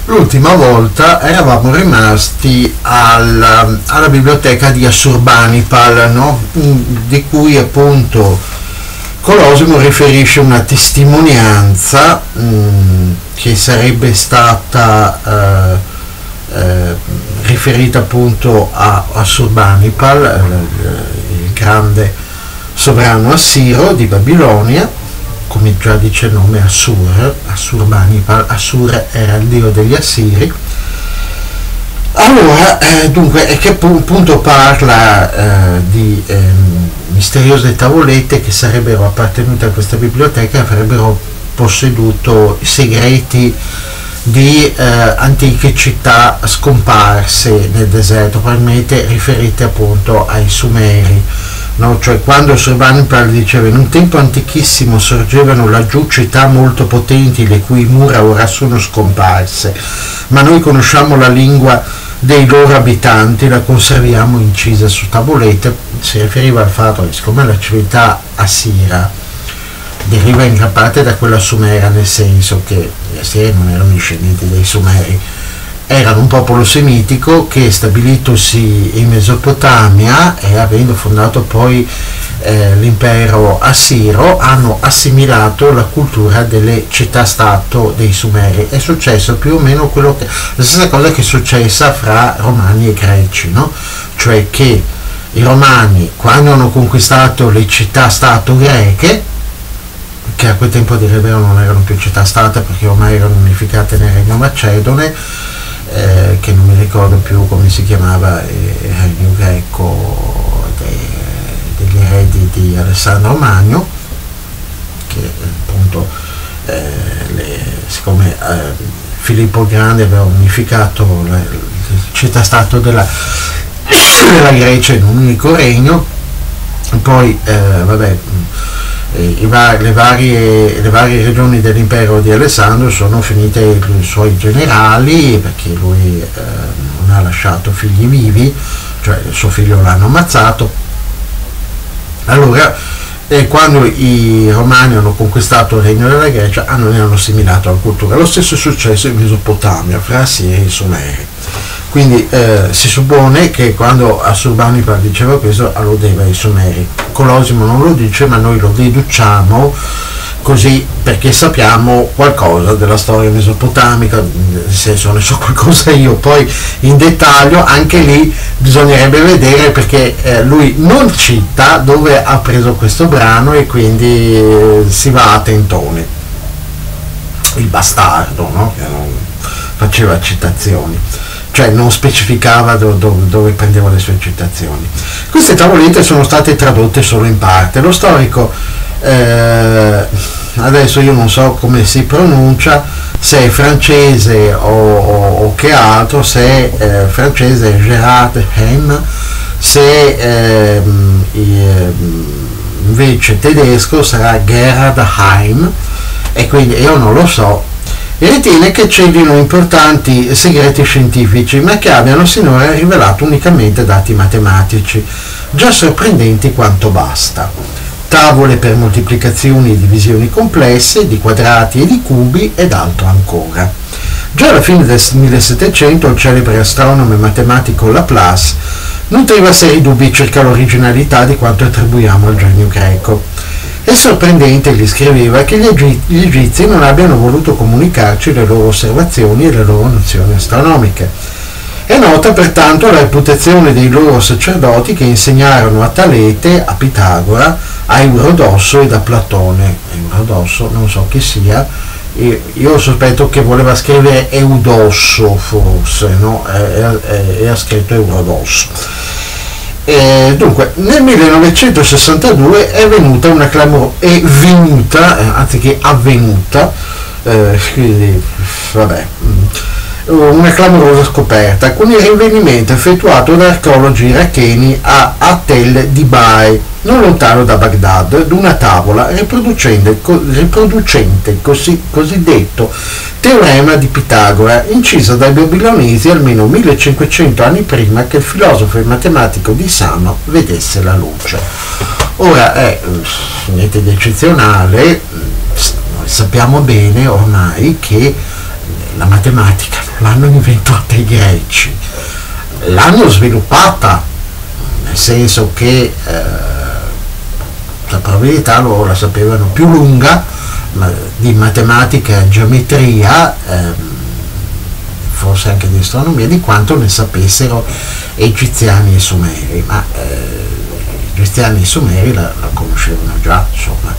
L'ultima volta eravamo rimasti alla biblioteca di Assurbanipal, no? Di cui appunto Colosimo riferisce una testimonianza che sarebbe stata riferita appunto a Assurbanipal, il grande sovrano assiro di Babilonia. Come già dice il nome, Assurbanipal, Assur era il dio degli Assiri. Allora, dunque, che appunto parla di misteriose tavolette che sarebbero appartenute a questa biblioteca e avrebbero posseduto i segreti di antiche città scomparse nel deserto, probabilmente riferite appunto ai Sumeri. No, cioè quando Assurbanipal diceva in un tempo antichissimo sorgevano laggiù città molto potenti le cui mura ora sono scomparse, ma noi conosciamo la lingua dei loro abitanti, la conserviamo incisa su tavolette. Si riferiva al fatto che siccome la civiltà assira deriva in gran parte da quella sumera, nel senso che gli assiri non erano discendenti dei Sumeri, erano un popolo semitico che, stabilitosi in Mesopotamia e avendo fondato poi l'impero assiro, hanno assimilato la cultura delle città-stato dei Sumeri. È successo più o meno la stessa cosa che è successa fra Romani e Greci, no? Cioè che i Romani, quando hanno conquistato le città-stato greche, che a quel tempo di Ribero non erano più città-state perché ormai erano unificate nel regno macedone, che non mi ricordo più come si chiamava, il regno greco degli eredi di Alessandro Magno, che appunto siccome Filippo il Grande aveva unificato il città-stato della Grecia in un unico regno, poi le varie regioni dell'impero di Alessandro sono finite i suoi generali, perché lui non ha lasciato figli vivi, cioè il suo figlio l'hanno ammazzato. Allora quando i Romani hanno conquistato il regno della Grecia ne hanno assimilato la cultura. Lo stesso è successo in Mesopotamia fra Assiri e Sumeri. Quindi si suppone che quando Assurbanipal diceva questo alludeva ai Sumeri. Colosimo non lo dice, ma noi lo deduciamo così perché sappiamo qualcosa della storia mesopotamica, nel senso ne so qualcosa io, poi in dettaglio anche lì bisognerebbe vedere, perché lui non cita dove ha preso questo brano e quindi si va a tentoni. Il bastardo, no? Che non faceva citazioni, cioè non specificava dove prendeva le sue citazioni. Queste tavolette sono state tradotte solo in parte. Lo storico, adesso io non so come si pronuncia, se è francese o che altro, se è francese è Gerard Heim, se invece tedesco sarà Gerhard Heim, e quindi io non lo so. E ritiene che celino importanti segreti scientifici, ma che abbiano sinora rivelato unicamente dati matematici, già sorprendenti quanto basta. Tavole per moltiplicazioni e divisioni complesse, di quadrati e di cubi ed altro ancora. Già alla fine del 1700 il celebre astronomo e matematico Laplace nutriva seri dubbi circa l'originalità di quanto attribuiamo al genio greco. È sorprendente, gli scriveva, che gli egizi non abbiano voluto comunicarci le loro osservazioni e le loro nozioni astronomiche. È nota pertanto la reputazione dei loro sacerdoti che insegnarono a Talete, a Pitagora, a Eurodosso ed a Platone. Eurodosso non so chi sia, io sospetto che voleva scrivere Eudosso forse, no? E ha scritto Eurodosso. Dunque nel 1962 è venuta anziché avvenuta, quindi vabbè, una clamorosa scoperta con il rinvenimento effettuato da archeologi iracheni a Atel di Bae, non lontano da Baghdad, di una tavola riproducente il cosiddetto teorema di Pitagora, incisa dai babilonesi almeno 1500 anni prima che il filosofo e matematico di Samo vedesse la luce. Ora è niente di eccezionale, noi sappiamo bene ormai che la matematica l'hanno inventata i greci, l'hanno sviluppata, nel senso che la probabilità loro la sapevano più lunga, di matematica e geometria, forse anche di astronomia, di quanto ne sapessero egiziani e sumeri, ma egiziani e sumeri la conoscevano già, insomma.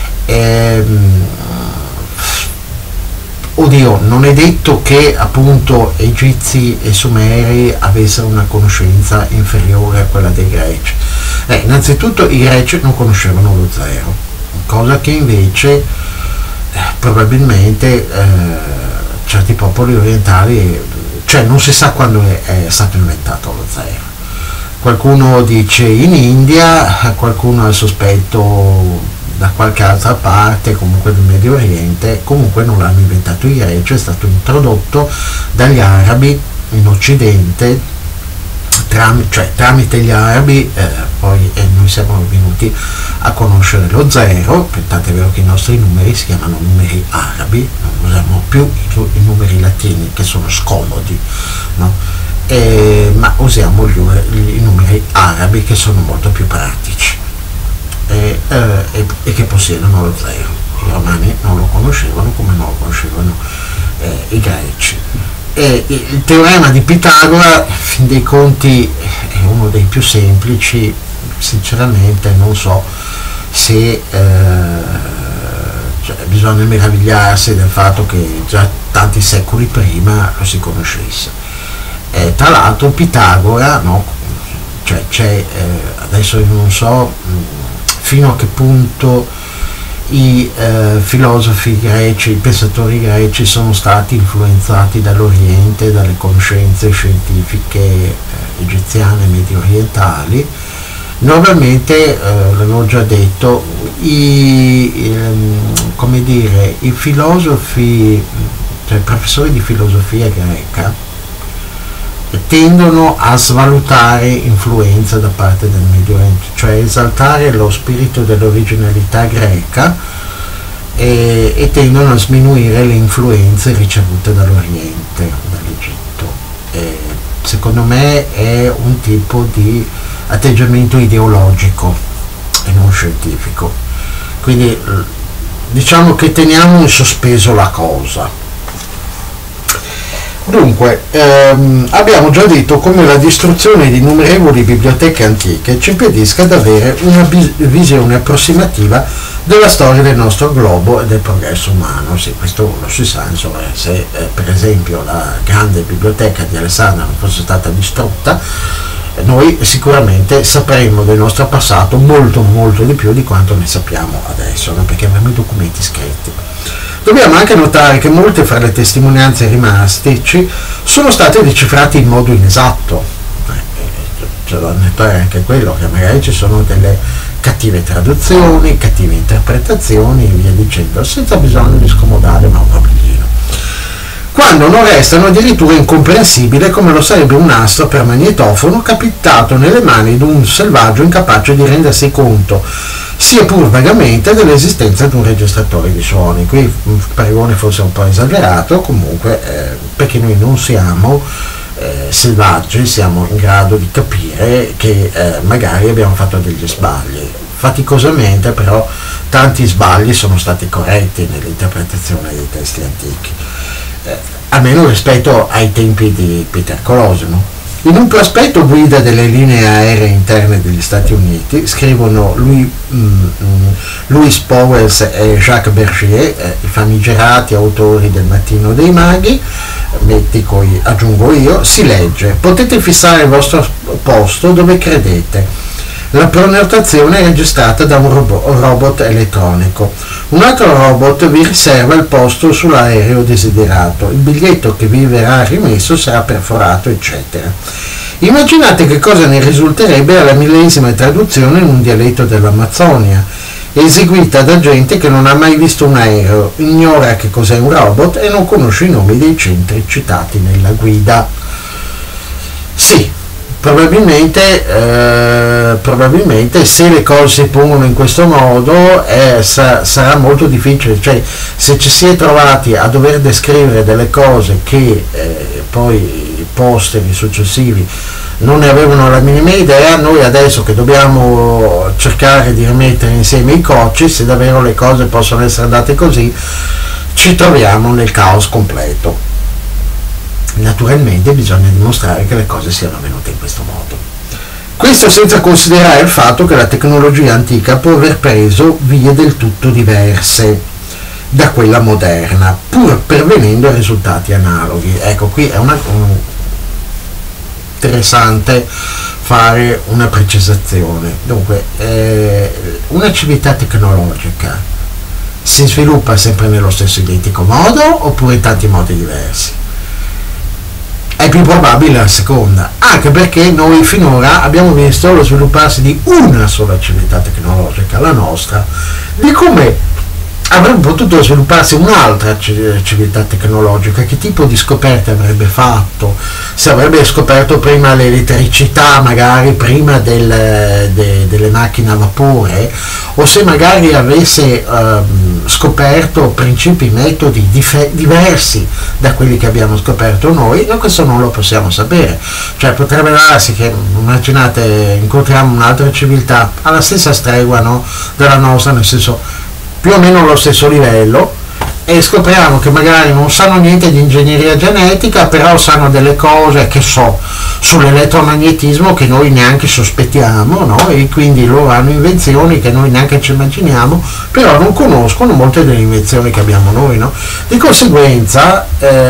Oddio, non è detto che appunto egizi e sumeri avessero una conoscenza inferiore a quella dei greci. Innanzitutto i greci non conoscevano lo zero, cosa che invece probabilmente certi popoli orientali, cioè non si sa quando è stato inventato lo zero. Qualcuno dice in India, qualcuno ha il sospetto da qualche altra parte, comunque del Medio Oriente. Comunque non l'hanno inventato i greci, è stato introdotto dagli arabi in Occidente, tramite gli arabi, poi noi siamo venuti a conoscere lo zero. Tanto è vero che i nostri numeri si chiamano numeri arabi, non usiamo più i numeri latini che sono scomodi, no? Ma usiamo i numeri arabi che sono molto più pratici e che possiedono lo zero. I romani non lo conoscevano come non lo conoscevano i greci. Il teorema di Pitagora, in fin dei conti, è uno dei più semplici. Sinceramente non so se bisogna meravigliarsi del fatto che già tanti secoli prima lo si conoscesse. Tra l'altro Pitagora, no, c'è adesso io non so fino a che punto i filosofi greci, i pensatori greci sono stati influenzati dall'Oriente, dalle conoscenze scientifiche egiziane e medio orientali. Normalmente, l'avevo già detto, i filosofi, cioè i professori di filosofia greca, tendono a svalutare influenza da parte del Medio Oriente, cioè esaltare lo spirito dell'originalità greca e tendono a sminuire le influenze ricevute dall'Oriente, dall'Egitto. Secondo me è un tipo di atteggiamento ideologico e non scientifico, quindi diciamo che teniamo in sospeso la cosa. Dunque, abbiamo già detto come la distruzione di innumerevoli biblioteche antiche ci impedisca di avere una visione approssimativa della storia del nostro globo e del progresso umano. Sì, questo lo si sa, insomma, se per esempio la grande biblioteca di Alessandria non fosse stata distrutta, noi sicuramente sapremmo del nostro passato molto molto di più di quanto ne sappiamo adesso, no? Perché avremo i documenti scritti. Dobbiamo anche notare che molte fra le testimonianze rimastici sono state decifrate in modo inesatto. C'è da notare anche quello, che magari ci sono delle cattive traduzioni, cattive interpretazioni e via dicendo, senza bisogno di scomodare ma un papillino. Quando non restano addirittura incomprensibile come lo sarebbe un nastro per magnetofono capitato nelle mani di un selvaggio incapace di rendersi conto, sia pur vagamente, dell'esistenza di un registratore di suoni. Qui il paragone forse è un po' esagerato, comunque perché noi non siamo selvaggi, siamo in grado di capire che magari abbiamo fatto degli sbagli. Faticosamente però tanti sbagli sono stati corretti nell'interpretazione dei testi antichi, almeno rispetto ai tempi di Peter Colosimo. In un prospetto guida delle linee aeree interne degli Stati Uniti, scrivono Louis Powers e Jacques Bergier, i famigerati autori del Mattino dei Maghi, aggiungo io, si legge: potete fissare il vostro posto dove credete. La prenotazione è registrata da un robot elettronico. Un altro robot vi riserva il posto sull'aereo desiderato. Il biglietto che vi verrà rimesso sarà perforato, eccetera. Immaginate che cosa ne risulterebbe alla millesima traduzione in un dialetto dell'Amazzonia, eseguita da gente che non ha mai visto un aereo, ignora che cos'è un robot e non conosce i nomi dei centri citati nella guida. Sì, probabilmente se le cose si pongono in questo modo sarà molto difficile, cioè se ci si è trovati a dover descrivere delle cose che poi i posteri successivi non ne avevano la minima idea. Noi adesso che dobbiamo cercare di rimettere insieme i cocci, se davvero le cose possono essere andate così, ci troviamo nel caos completo. Naturalmente bisogna dimostrare che le cose siano avvenute in questo modo. Questo senza considerare il fatto che la tecnologia antica può aver preso vie del tutto diverse da quella moderna, pur pervenendo a risultati analoghi. Ecco, qui è interessante fare una precisazione. Dunque, una civiltà tecnologica si sviluppa sempre nello stesso identico modo oppure in tanti modi diversi? È più probabile la seconda, anche perché noi finora abbiamo visto lo svilupparsi di una sola civiltà tecnologica, la nostra, di come avrebbe potuto svilupparsi un'altra civiltà tecnologica. Che tipo di scoperte avrebbe fatto? Se avrebbe scoperto prima l'elettricità, magari prima delle macchine a vapore, o se magari avesse scoperto principi, metodi diversi da quelli che abbiamo scoperto noi questo non lo possiamo sapere. Cioè potrebbe darsi che, immaginate, incontriamo un'altra civiltà alla stessa stregua, no, della nostra, nel senso più o meno allo stesso livello, e scopriamo che magari non sanno niente di ingegneria genetica, però sanno delle cose, che so, sull'elettromagnetismo che noi neanche sospettiamo, no? E quindi loro hanno invenzioni che noi neanche ci immaginiamo, però non conoscono molte delle invenzioni che abbiamo noi, no? Di conseguenza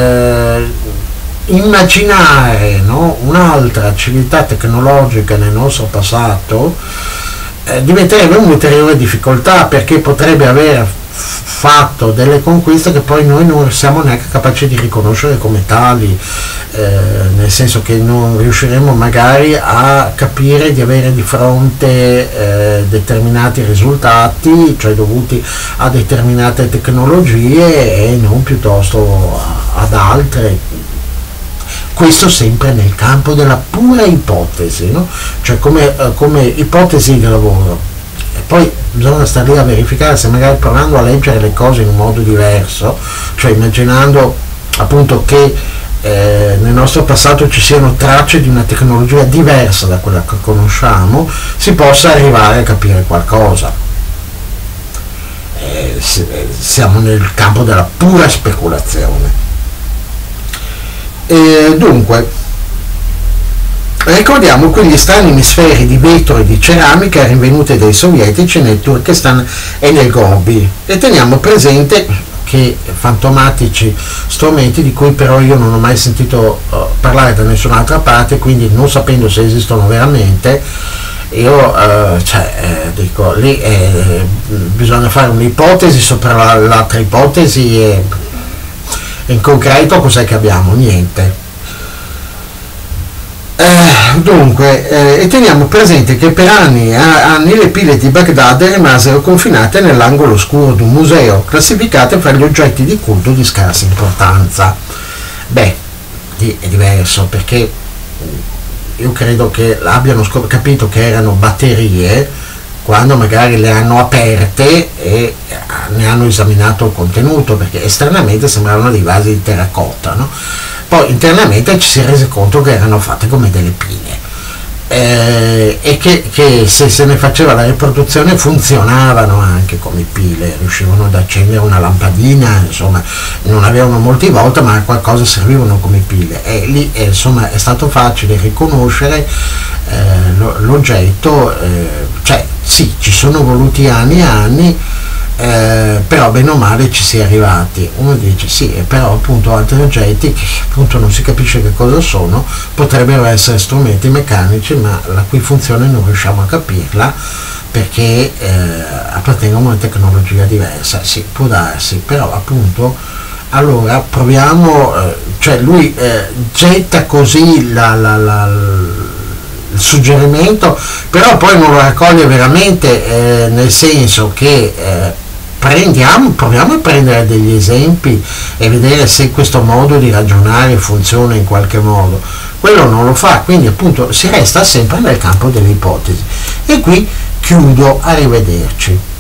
immaginare, no, un'altra civiltà tecnologica nel nostro passato diventerebbe un'ulteriore difficoltà, perché potrebbe aver fatto delle conquiste che poi noi non siamo neanche capaci di riconoscere come tali, nel senso che non riusciremo magari a capire di avere di fronte determinati risultati, cioè dovuti a determinate tecnologie e non piuttosto ad altre. Questo sempre nel campo della pura ipotesi, no? Cioè come ipotesi di lavoro. E poi bisogna stare lì a verificare se magari provando a leggere le cose in un modo diverso, cioè immaginando appunto che nel nostro passato ci siano tracce di una tecnologia diversa da quella che conosciamo, si possa arrivare a capire qualcosa. Siamo nel campo della pura speculazione. Dunque, ricordiamo quegli strani emisferi di vetro e di ceramica rinvenuti dai sovietici nel Turkestan e nel Gobi, e teniamo presente che fantomatici strumenti di cui però io non ho mai sentito parlare da nessun'altra parte, quindi non sapendo se esistono veramente, io dico lì bisogna fare un'ipotesi sopra l'altra ipotesi, e in concreto cos'è che abbiamo? Niente. Dunque, e teniamo presente che per anni le pile di Baghdad rimasero confinate nell'angolo oscuro di un museo, classificate fra gli oggetti di culto di scarsa importanza. Beh, è diverso, perché io credo che abbiano capito che erano batterie quando magari le hanno aperte e ne hanno esaminato il contenuto, perché esternamente sembravano dei vasi di terracotta, no? Poi internamente ci si è resi conto che erano fatte come delle pile, e che se ne faceva la riproduzione funzionavano anche come pile, riuscivano ad accendere una lampadina, insomma non avevano molti volt, ma a qualcosa servivano come pile, e lì insomma è stato facile riconoscere l'oggetto. Cioè sì, ci sono voluti anni e anni, però bene o male ci si è arrivati. Uno dice sì, però appunto altri oggetti che appunto non si capisce che cosa sono, potrebbero essere strumenti meccanici, ma la cui funzione non riusciamo a capirla, perché appartengono a una tecnologia diversa. Sì, può darsi, però appunto allora proviamo, cioè lui getta così il suggerimento, però poi non lo raccoglie veramente, nel senso che proviamo a prendere degli esempi e vedere se questo modo di ragionare funziona in qualche modo. Quello non lo fa, quindi appunto si resta sempre nel campo delle ipotesi. E qui chiudo, arrivederci.